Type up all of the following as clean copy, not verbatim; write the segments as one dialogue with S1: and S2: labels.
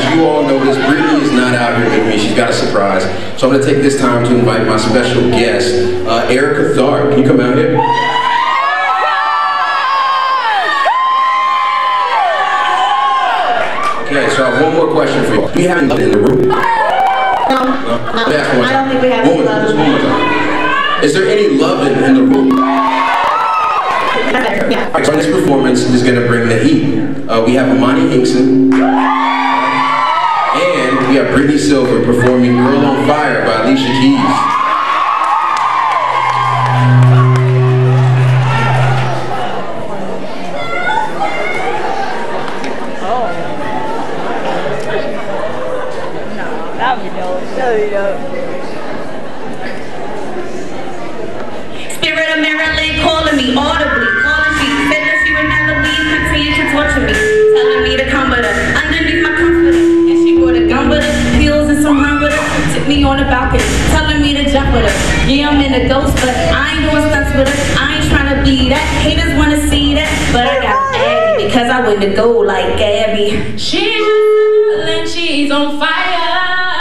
S1: as you all noticed, Brittany is not out here with me. She's got a surprise. So I'm going to take this time to invite my special guest, Erica Tharp. Can you come out here? Okay, so I have one more question for you. Do you have any love in the room?
S2: No.
S1: Let me ask one more time.
S2: I don't think we have any love.
S1: One more time. Is there any love in the room?
S2: Yeah.
S1: All right, so this performance is going to bring the heat. We have Imani Hinkson, and we have Brittany Silver performing Girl on Fire by Alicia Keys.
S3: Spirit of Maryland calling me audibly, calling me, said that she would never leave, continue to torture me, telling me to come with her, underneath my comforter, and she brought a gun with her, pills and some rum with her, took me on the balcony, telling me to jump with her, yeah I'm in a ghost, but I ain't doing stunts with her, I ain't trying to be that, haters wanna see that, but I got Abby, because I went to go like Gabby. She's just a girl and she's on fire.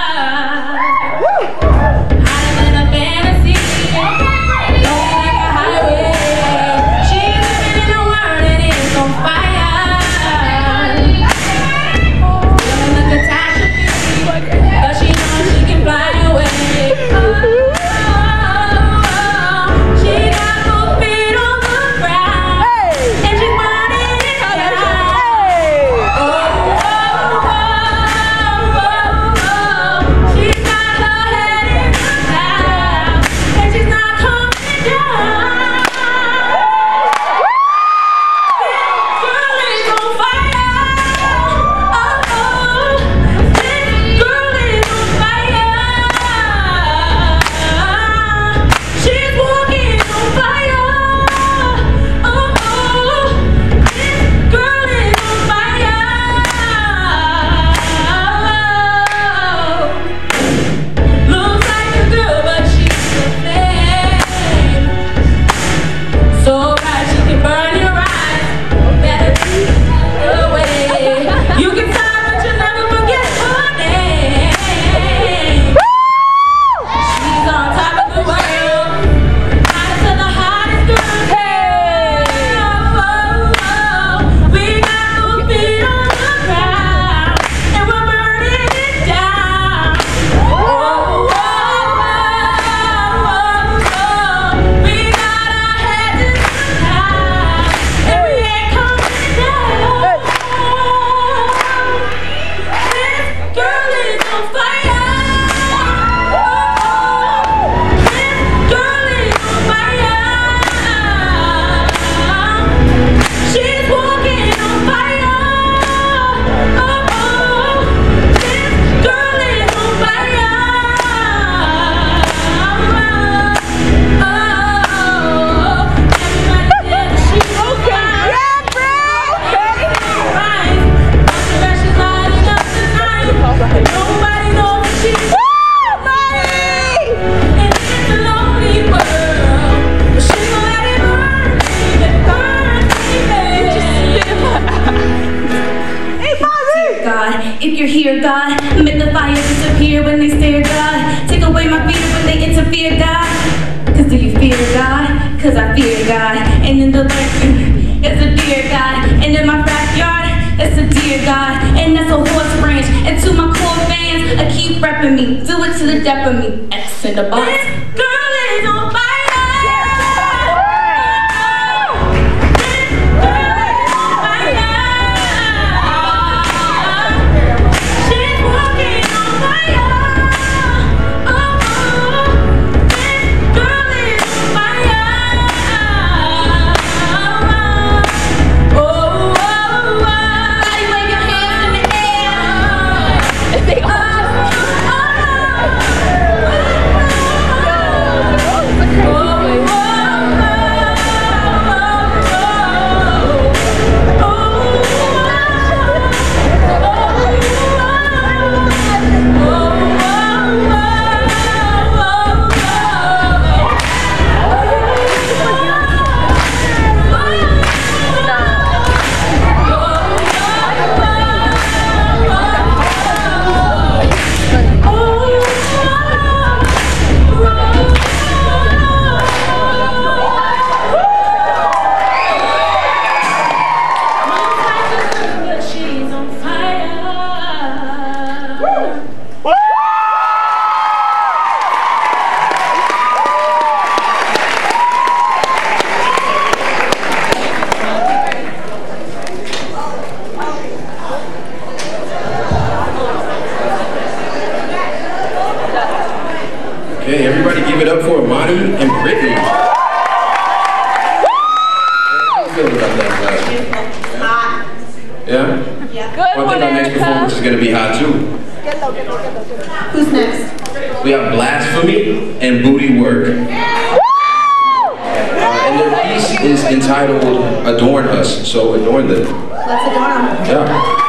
S3: If you're here, God, make the fire disappear when they stare, God. Take away my fear when they interfere, God. Cause do you fear God? Cause I fear God. And in the lurking, it's a deer, God. And in my backyard, it's a deer, God. And that's a horse branch. And to my core fans, I keep repping me. Do it to the depth of me. X in the box. This girl is on fire.
S1: Everybody give it up for Amani and Brittany. How do you feel about that class?
S3: Hot.
S1: Yeah?
S3: Yeah.
S2: Good
S1: Well, I
S2: one,
S1: think our next
S2: Erica.
S1: performance is going to be hot too.
S3: Who's next?
S1: We have Blasphemy and Booty Work. And their piece is entitled Adorn Us, so adorn them.
S3: Let's adorn them.
S1: Yeah.